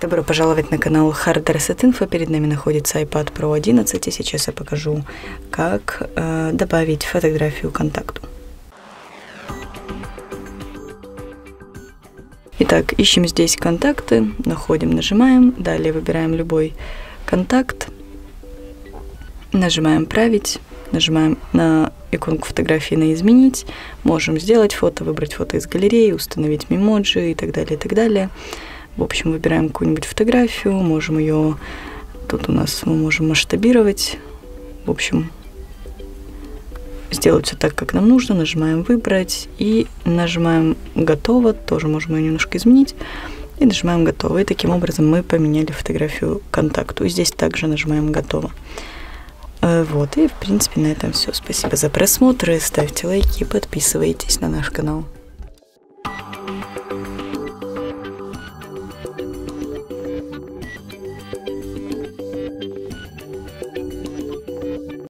Добро пожаловать на канал Hard Reset Info. Перед нами находится iPad Pro 11, и сейчас я покажу, как добавить фотографию к контакту. Итак, ищем здесь контакты, находим, нажимаем, далее выбираем любой контакт, нажимаем «Править», нажимаем на иконку фотографии на «Изменить», можем сделать фото, выбрать фото из галереи, установить мемоджи и так далее, и так далее. В общем, выбираем какую-нибудь фотографию, можем ее, тут у нас мы можем масштабировать, в общем, сделать все так, как нам нужно, нажимаем «Выбрать» и нажимаем «Готово», тоже можем ее немножко изменить, и нажимаем «Готово». И таким образом мы поменяли фотографию к контакту. И здесь также нажимаем «Готово». Вот, и в принципе на этом все. Спасибо за просмотр, ставьте лайки, подписывайтесь на наш канал.